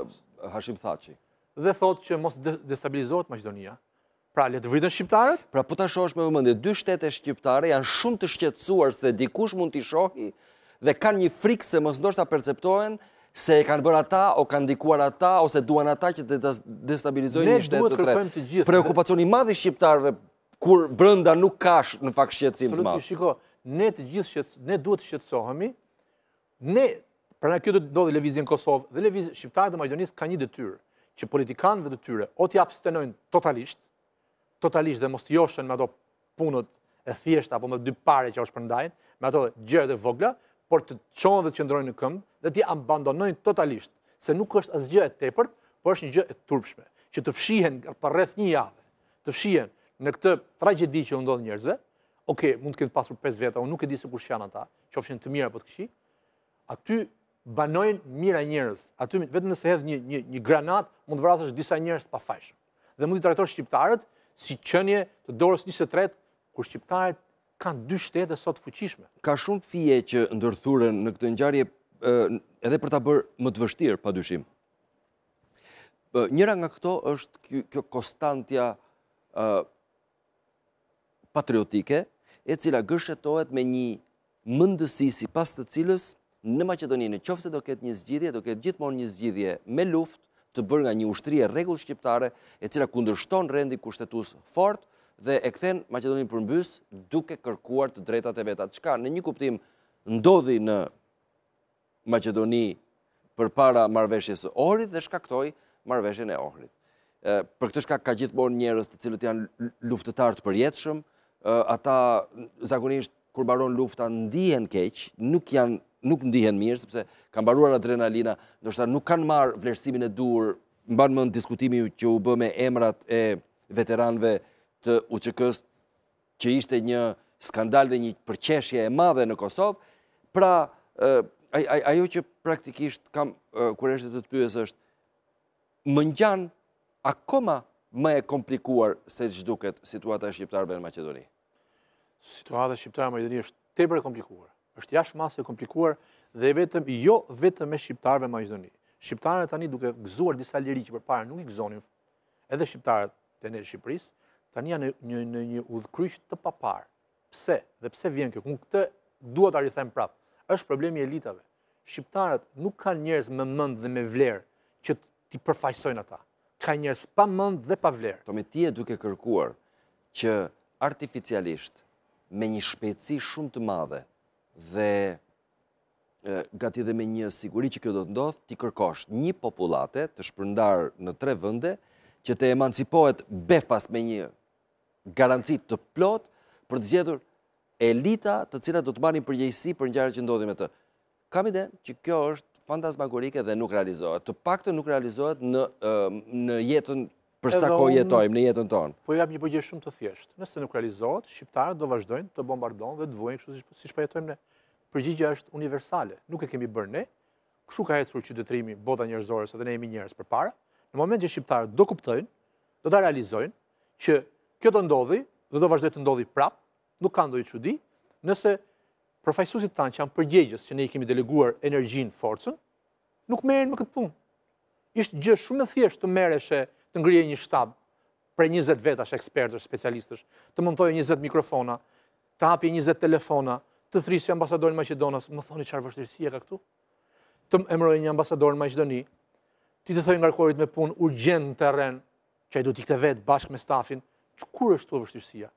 Hashim Thaçi. Dhe thotë që mos destabilizohet Maqedonia. Pra le të vritën shqiptarët? Pra po ta shohësh me vëmendje, dy shtete shqiptare janë shumë të shqetësuar se dikush mund t'i shohë dhe kanë një frikë se mos ndoshta perceptohen se e kanë bërë ata, o kanë ndikuar ata, ose duan ata që të destabilizojnë një shtet të tretë. Preokupacioni i madh i shqiptarëve kur brenda nuk ka në fakt shqetësim të madh. Shiko, ne të gjithë ne duhet të shqetësohemi. Pra kjo do të ndodhi lëvizje në Kosovë dhe lëvizje shqiptarët e Maqedonisë kanë një detyrë që politikanëve të tyre o t'i abstenojnë totalisht dhe mos të joshen me ato punët e thjeshta apo me dy pare që është përndajnë, me ato gjërat e vogla, por të çohen dhe të qëndrojnë në këmbë dhe t'i abandonojnë totalisht, se nuk është asgjë e tepërt, por është një gjë e turpshme, që të fshihen për rreth një javë, të fshihen në këtë tragjedi që u ndodh njerëzve. Okej, mund të kenë pasur 5 veta, unë nuk e di se kush janë ata, qofshin të mirë apo të këqij. Aty banojnë mira njerëz. Aty vetëm nëse hedh një granat, mund të vrasësh disa njerëz të pafajshëm. Dhe mund të trajtosh shqiptarët si qenie të dorës 23, kur shqiptarët kanë dy shtete sot fuqishme. Ka shumë fije që ndërthuren në këtë ngjarje edhe për ta bërë më të vështirë, padyshim. Njëra nga këto është kjo konstantja patriotike, e cila gërshetohet me një mendësi sipas të cilës në Maqedoni, nëse do ketë një zgjidhje, do ketë gjithmonë një zgjidhje me luftë të bërë nga një ushtri e rregull shqiptare, e cila kundërshton rendin kushtetues fort dhe e kthen Maqedoninë përmbys duke kërkuar të drejtat e veta. Çka në një kuptim ndodhi në Maqedoni përpara marrëveshjes së Ohrit dhe shkaktoi marrëveshjen e Ohrit. Për këtë shkak ka gjithmonë njerëz të cilët janë luftëtar të përjetshëm, ata zakonisht kur mbaron lufta ndihen keq, nuk ndihen mirë sepse ka mbaruar adrenalina, ndoshta nuk kanë marrë vlerësimin e duhur. Mban mend diskutimi që u bë me emrat e veteranëve të UÇK-s, që ishte një skandal dhe një përqeshje e madhe në Kosovë. Pra, ajo që praktikisht kam kurreshtë të pyes është më ngjan akoma më e komplikuar se ç'duket situata e shqiptarëve në Maqedoni. Situata e shqiptarëve në Maqedoni është tepër e komplikuar. Është jashtëmasë e komplikuar dhe jo vetëm me shqiptarëve në Maqedoni. Shqiptarët tani duke gëzuar disa liri që përpara nuk i gëzonin, edhe shqiptarët të ne Shqipërisë, tani janë në një udhkryq të papar. Pse? Dhe pse vjen kjo? Unë këtë dua ta rikthem prapë. Është problemi i elitave. Shqiptarët nuk kanë njerëz me mend dhe me vlerë që t'i përfaqësojnë ata. Ka njerëz pa mend dhe pa vlerë. Me ti e duke kërkuar që artificialisht me një shpejtësi shumë të madhe dhe gati dhe me një siguri që kjo do të ndodh, ti kërkosh një popullate të shpërndar në 3 vende që të emancipohet befas me një garanci të plot për të zgjedhur elita të cilat do të marrin përgjegjësi për ngjarjet që ndodhin me të. Kam ide që kjo është fantasmagorike dhe nuk realizohet. Të paktën nuk realizohet në jetën për sa kohë jetojmë, në jetën tonë. Po jap një përgjigje shumë të thjeshtë. Nëse nuk realizohet, shqiptarët do vazhdojnë të bombardojnë dhe të vojnë kështu siç po jetojmë ne. Përgjigjja është universale. Nuk e kemi bërë ne. Kështu ka ecur qytetërimi bota njerëzore, se dhe ne jemi njerëz përpara. Në moment që shqiptarët do kuptojnë, do ta realizojnë që kjo do ndodhi dhe do vazhdojë të ndodhi prapë, nuk ka ndonjë çudi, nëse përfaqësuesit tanë që janë përgjegjës që ne i kemi deleguar energjinë, forcën, nuk merren me këtë punë. Ishte gjë shumë e thjeshtë të merreshe të ngrihe një shtab për 20 vetash ekspertësh, specialistësh, të montojë 20 mikrofona, të hapje 20 telefona, të thrisë ambasadorin Maqedonas, më thoni çfarë vështirësie ka këtu? Të emërojë një ambasador në Maqedoni, ti të thojë ngarkorit me punë urgjent në terren, që ai duhet ikte vetë bashkë me stafin, kur është këtu vështirësia?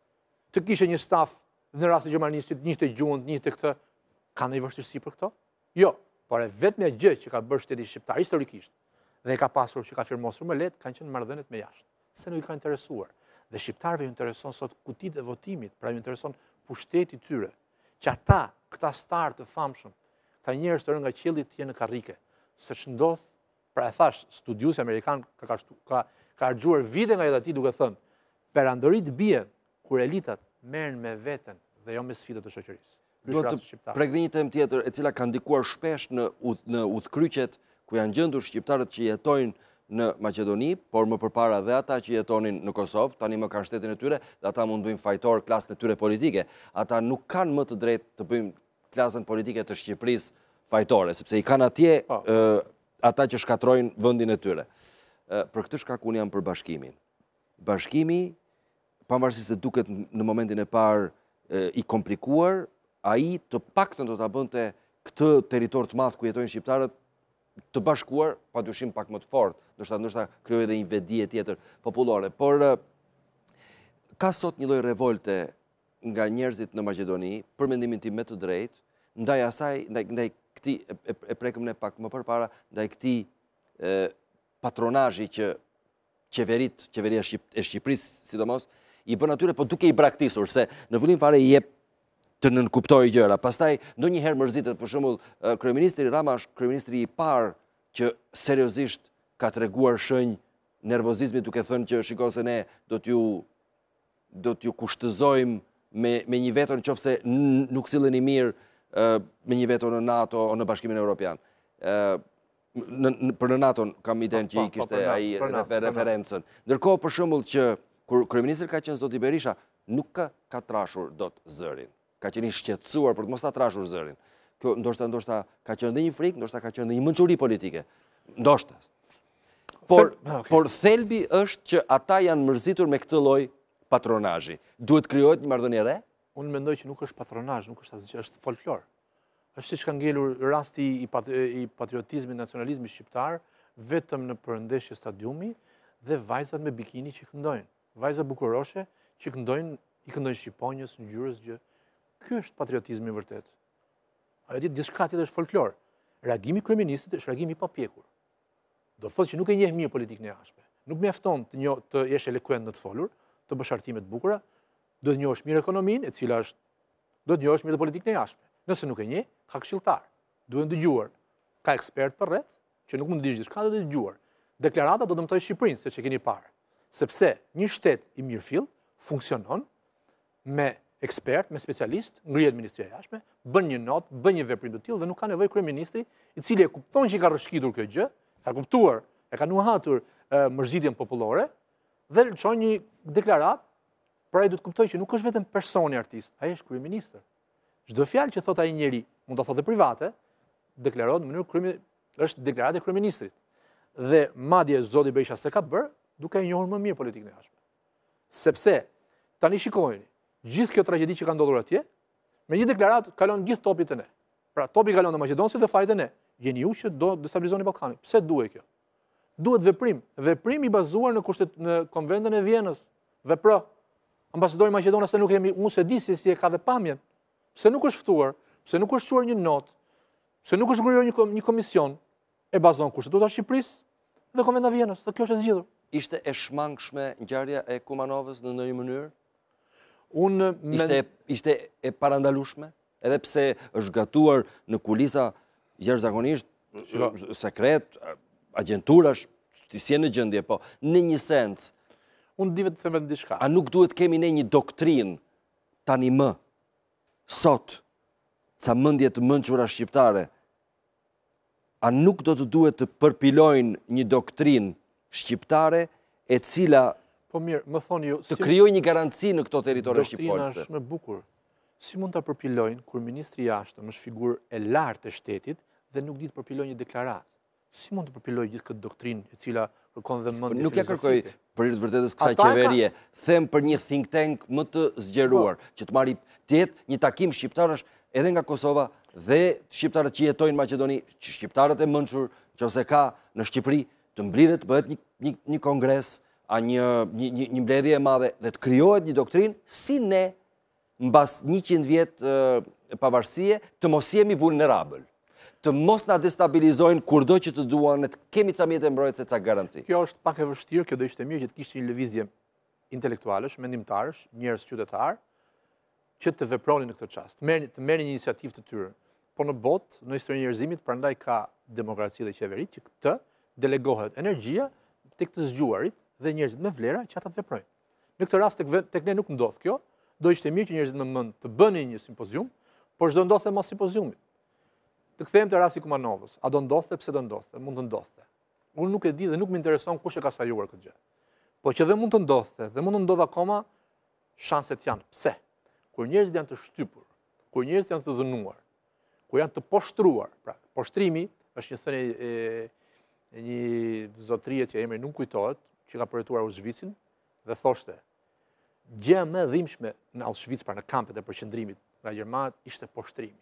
Të kishe një staf në rast të Gjermanisë, të njëjtë gjuhën, të njëjtë këtë, ka ndonjë vështirësi për këto? Jo, por e vetmja gjë që ka bërë shteti shqiptar historikisht dhe ka pasur që ka firmosur më lehtë kanë qenë marrëdhëniet me jashtë. Se nuk i ka interesuar. Dhe shqiptarëve ju intereson sot kutitë e votimit, pra ju intereson pushteti i tyre. Që ata, këta star të famshëm, këta njerëz të rënë nga qielli të jenë në karrike, se ç'ndodh, pra e thash, studiuesi amerikan ka harxuar vite nga jeta e tij duke thënë, perandërit bien kur elitat merren me veten dhe jo me sfidat e shoqërisë. Do të prekë një temë tjetër e cila ka ndikuar shpesh në udhkryqet ku janë gjendur shqiptarët që jetojnë në Maqedoni, por më përpara dhe ata që jetonin në Kosovë, tani më kanë shtetin e tyre dhe ata mund të bëjnë fajtor klasën e tyre politike. Ata nuk kanë më të drejtë të bëjnë klasën politike të Shqipërisë fajtore, sepse i kanë atje ata që shkatrojnë vendin e tyre. Për këtë shkak unë jam për bashkimin. Bashkimi, pavarësisht se duket në momentin e parë i komplikuar, ai të paktën do ta bënte këtë territor të madh ku jetojnë shqiptarët të bashkuar, padyshim pak më të fortë, ndoshta krijoj edhe një vedije tjetër popullore, por ka sot një lloj revolte nga njerëzit në Maqedoni, për mendimin tim me të drejtë, ndaj asaj, ndaj këtij e prekëm ne pak më përpara, ndaj këtij patronazhi që qeveria e Shqipërisë, sidomos, i bën atyre, po duke i braktisur, se në fillim fare i jep të nënkuptojë gjëra. Pastaj ndonjëherë mërzitet, për shembull, kryeministri Rama është kryeministri i parë që seriozisht ka treguar shenjë nervozizmi duke thënë që shiko se ne do t'ju kushtëzojmë me një veto nëse nuk silleni mirë me një veto në NATO o në Bashkimin Evropian. Për në NATO kam idenë që i kishte ai referencën. Ndërkohë, për shembull, që kur kryeministri ka qenë zoti Berisha, nuk ka trashur dot zërin. Ka qenë i shqetësuar për të mos ta trashur zërin. Kjo ndoshta ka qenë edhe një frikë, ndoshta ka qenë edhe një mençuri politike. Ndoshta. Por thelbi është që ata janë mërzitur me këtë lloj patronazhi. Duhet krijohet një marrëdhënie re? Unë mendoj që nuk është patronazh, nuk është asgjë, është folklor. Është siç ka ngelur rasti i patriotizmit, nacionalizmit shqiptar, vetëm në përndeshje stadiumi dhe vajzat me bikini që këndojnë. Vajza bukuroshe që i këndojnë shqiponjës, ngjyrës gjë. Ky është patriotizmi i vërtet. Ajo ditë diçka tjetër është folklor. Reagimi i kryeministit është reagim i papjekur. Do thotë që nuk e njeh mirë politikën e jashtme. Nuk mjafton të jesh elokuent në të folur, të bësh artime të bukura, do të njohësh mirë ekonominë, e cila është do të njohësh mirë politikën e jashtme. Nëse nuk e njeh, ka këshilltar. Duhen dëgjuar. Ka ekspert për rreth, që nuk mund të dish diçka, do të dëgjuar. Deklarata do të dëmtojë Shqipërinë, siç e keni parë. Sepse një shtet i mirëfill funksionon me ekspert, me specialist, ngrihet Ministria e Jashtme, bën një notë, bën një veprim të tillë dhe nuk ka nevojë kryeministri, i cili e kupton që i ka rrëshqitur kjo gjë, ka kuptuar, e ka nuhatur mërzitjen popullore dhe çon një deklaratë, por ai duhet të kuptojë që nuk është vetëm personi artist, ai është kryeministër. Çdo fjalë që thot ai njeri, mund ta thotë private, deklarohet në mënyrë është deklaratë e kryeministrit. Dhe madje zoti Berisha s'e ka bër, duke e njohur më mirë politikën e jashtme. Sepse tani shikojeni, gjithë kjo tragjedi që ka ndodhur atje, me një deklaratë kalon gjithë topi te ne. Pra topi kalon te maqedonësit dhe fajt e ne. Jeni ju që do destabilizoni Ballkanin. Pse duhet kjo? Duhet veprim, veprim i bazuar në konventën e Vienës. Vepro. Ambasadori i Maqedonisë se nuk jemi, unë se di si e ka dhe pamjen. Pse nuk është ftuar, pse nuk është çuar një notë, pse nuk është ngrijuar një komision e bazon kushtetuta e Shqipërisë dhe konventa e Vienës, dhe kjo është e zgjidhur. Ishte e shmangshme ngjarja e Kumanovës në ndonjë mënyrë? Ishte e parandalueshme, edhe pse është gatuar në kulisa jashtëzakonisht sekret, agjenturash, si në gjendje, po në një sens. Unë di vetë të them diçka. A nuk duhet kemi ne një doktrinë tani më sot ca mendje të mençura shqiptare? A nuk do të duhet të përpilojnë një doktrinë shqiptare e cila po mirë, më thoni ju, të krijojë një garanci në këto territore shqiptare? Doktrina është më bukur. Si mund ta përpilojnë kur ministri i jashtëm është figurë e lartë e shtetit dhe nuk di të përpilojë një deklaratë? Si mund të përpilojë gjithë këtë doktrinë e cila kërkon dhe mendje? Nuk ja kërkoj për të vërtetës kësaj qeverie. Them për një think tank më të zgjeruar, që të marrë të jetë një takim shqiptarësh edhe nga Kosova dhe shqiptarët që jetojnë në Maqedoni, shqiptarët e mençur, nëse ka në Shqipëri, të mblidhet, të bëhet një kongres, një mbledhje e madhe dhe të krijohet një doktrinë si ne mbas 100 vjet pavarësie të mos jemi vulnerabël, të mos na destabilizojnë kurdo që të duan, të kemi ca mjete mbrojtëse, ca garanci. Kjo është pak e vështirë, kjo do ishte mirë që të kishte një lëvizje intelektualesh, mendimtarësh, njerëz qytetar, që të vepronin në këtë çast, të merrin një iniciativë të tyre. Po në botë, në historinë e njerëzimit, prandaj ka demokraci dhe qeveri që këtë delegohet energjia tek të zgjuarit dhe njerëzit me vlera që ata të veprojnë. Në këtë rast tek ne nuk ndodh kjo, do ishte mirë që njerëzit me mend të bënin një simpozium, por çdo ndodhte mos simpoziumit. Të kthejmë te rasti Kumanovës. A do ndodhte, pse do ndodhte? Mund të ndodhte. Unë nuk e di dhe nuk më intereson kush e ka sajuar këtë gjë. Po që dhe mund të ndodhte, dhe mund të ndodh akoma, shanset janë. Pse? Kur njerëzit janë të shtypur, kur njerëzit janë të dhënuar, kur janë të poshtruar, pra, poshtrimi është një thënie një zotrie që emri nuk kujtohet, që ka përjetuar Auschwitzin dhe thoshte, gjëja më e dhimbshme në Auschwitz, pra në kampet e përqendrimit nga gjermanët, ishte poshtrimi.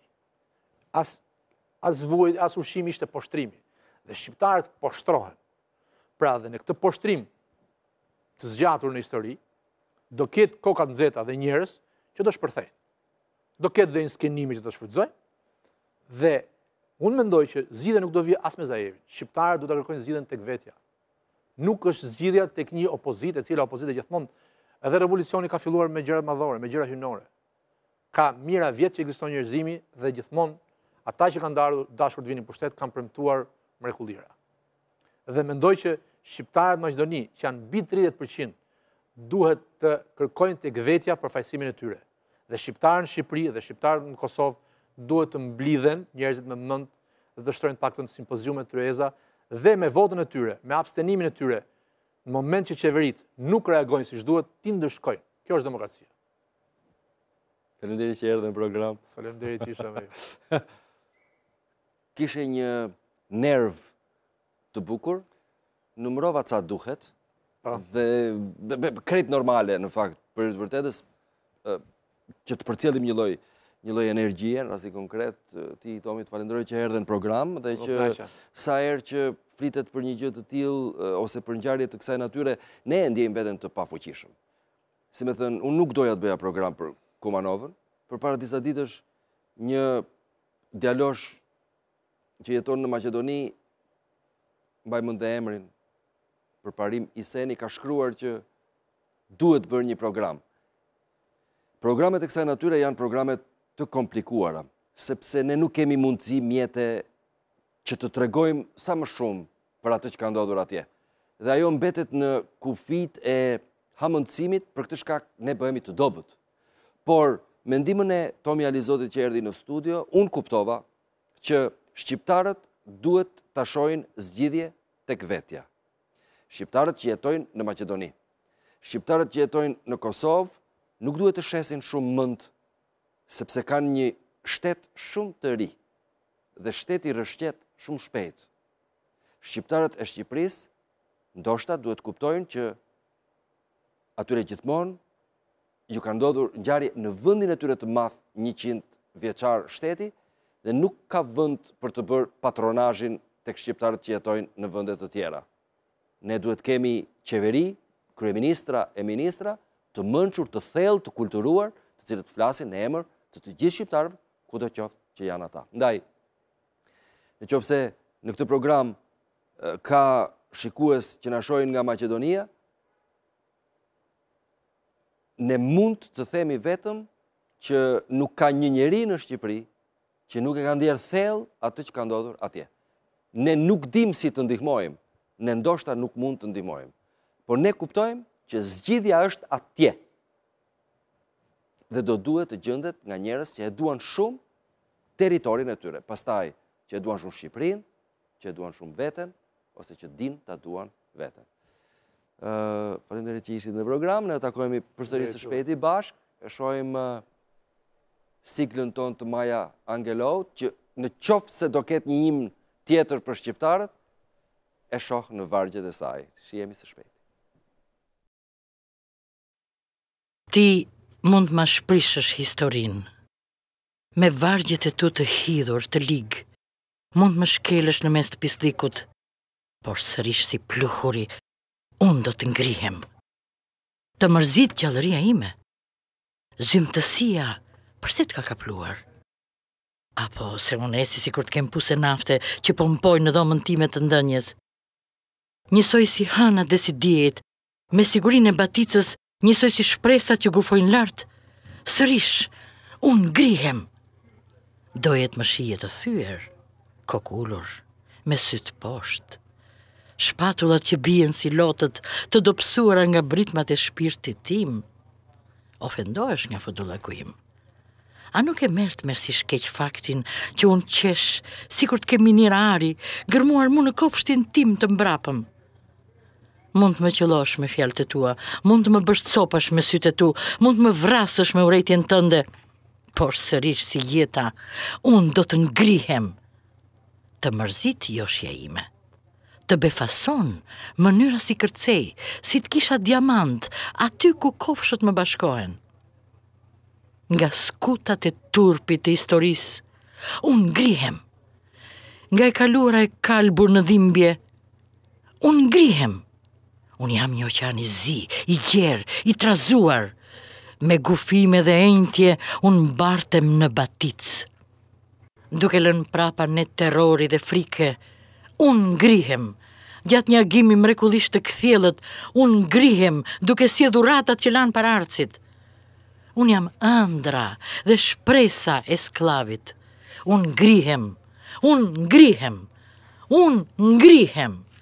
As vujt, as ushqimi ishte poshtrimi. Dhe shqiptarët poshtrohen. Pra dhe në këtë poshtrim të zgjatur në histori, do ketë kokat nxehta dhe njerëz që do shpërthejnë. Do ketë dhe inskenimi që do shfrytëzojnë. Dhe unë mendoj që zgjidhja nuk do vijë as me Zaevin. Shqiptarët do ta kërkojnë zgjidhjen tek vetja. Nuk është zgjidhja tek një opozitë, e cila opozitë gjithmonë, edhe revolucioni ka filluar me gjëra madhore, me gjëra hyjnore. Ka mijëra vjet që ekziston njerëzimi dhe gjithmonë ata që kanë dashur të vinin në pushtet kanë premtuar mrekullira. Dhe mendoj që shqiptarët në Maqedoni, që janë mbi 30%, duhet të kërkojnë tek vetja përfaqësimin e tyre. Dhe shqiptarët në Shqipëri dhe shqiptarët në Kosovë duhet të mblidhen njerëzit me mend dhe të shtrojnë paktën simpoziume kryeza dhe me votën e tyre, me abstenimin e tyre, në moment që qeverit nuk reagojnë siç duhet, ti ndëshkojnë. Kjo është demokracia. Faleminderit që erdhe në program. Faleminderit që isha me ju. Kishe një nerv të bukur, numërova ca duhet, dhe krejt normale, në fakt, për të vërtetës, që të përcjellim një lloj energjie, në rasti konkret, ti Tomi të falenderoj që erdhe në program dhe që sa herë që flitet për një gjë të tillë ose për ngjarje të kësaj natyre, ne e ndjejmë veten të pafuqishëm. Si më thënë, unë nuk doja të bëja program për Kumanovën, përpara disa ditësh një djalosh që jeton në Maqedoni, mbaj mend emrin, përparim Iseni, ka shkruar që duhet bërë një program. Programet e kësaj natyre janë programet të komplikuara, sepse ne nuk kemi mundësi mjete që të tregojmë sa më shumë për atë që ka ndodhur atje. Dhe ajo mbetet në kufit e hamendësimit, për këtë shkak ne bëhemi të dobët. Por me ndihmën e Tomi Alizotit që erdhi në studio, unë kuptova që shqiptarët duhet ta shohin zgjidhje tek vetja. Shqiptarët që jetojnë në Maqedoni, shqiptarët që jetojnë në Kosovë, nuk duhet të shesin shumë mend, sepse kanë një shtet shumë të ri dhe shteti rrëshqet shumë shpejt. Shqiptarët e Shqipërisë ndoshta duhet kuptojnë që atyre gjithmonë ju ka ndodhur ngjarje në vendin e tyre të madh 100 vjeçar shteti dhe nuk ka vend për të bërë patronazhin tek shqiptarët që jetojnë në vende të tjera. Ne duhet kemi qeveri, kryeministra e ministra të mençur, të thellë, të kulturuar, të cilët flasin në emër të gjithë shqiptarëve, kudo qoftë që janë ata. Ndaj, nëse në këtë program ka shikues që na shohin nga Maqedonia, ne mund të themi vetëm që nuk ka një njeri në Shqipëri që nuk e ka ndjerë thellë atë që ka ndodhur atje. Ne nuk dim si të ndihmojmë, ne ndoshta nuk mund të ndihmojmë, por ne kuptojmë që zgjidhja është atje. Dhe do duhet të gjendet nga njerëz që e duan shumë territorin e tyre, pastaj që e duan shumë Shqipërinë, që e duan shumë veten, ose që din ta duan veten. Faleminderit që ishit në program, ne takohemi përsëri së shpejti bashkë, e shohim siklën tonë të Maja Angelou, që në qoftë se do ketë një himn tjetër për shqiptarët, e shoh në vargjet e saj. Shihemi së shpejti. Ti mund ma shprishësh historinë, me vargjet e tu të hidhur, të ligë, mund më shkelësh në mes të pislikut, por sërish si pluhuri, unë do të ngrihem. Të mërzit gjallëria ime, zymtësia, përse të ka kapluar? Apo se unë esi si kur të kem puse nafte që pompoj në dhomën time të ndënjes. Njësoj si hana dhe si diet, me sigurin e baticës, njësoj si shpresat që gufojnë lartë, sërish, unë ngrihem. Dojet më shije të thyer, kokullur, me sytë poshtë. Shpatullat që bien si lotët të dopsuara nga britmat e shpirtit tim. Ofendohesh nga fodullaku im. A nuk e merrt si shkeq faktin që unë qesh, sikur të kemi një ari, gërmuar mu në kopshtin tim të mbrapëm. Mund të më qëllosh me fjalët e tua, mund të më bësh copash me sytë e tu, mund të më vrasësh me urrejtjen tënde, por sërish si jeta, unë do të ngrihem. Të mërzit joshja ime, të befason, mënyra si kërcej, si të kisha diamant, aty ku kofshët më bashkohen. Nga skutat e turpit të historisë, unë ngrihem. Nga e kaluara e kalbur në dhimbje, unë ngrihem. Unë jam një oqean i zi, i gjerë, i trazuar. Me gufime dhe enjtje, unë mbartem në baticë. Duke lënë prapa ne terrori dhe frike, unë ngrihem. Gjatë një agimi mrekullisht të kthjellët, unë ngrihem duke si dhuratat që lanë paraardhësit. Unë jam ëndra dhe shpresa e sklavit. Unë ngrihem, unë ngrihem, unë ngrihem.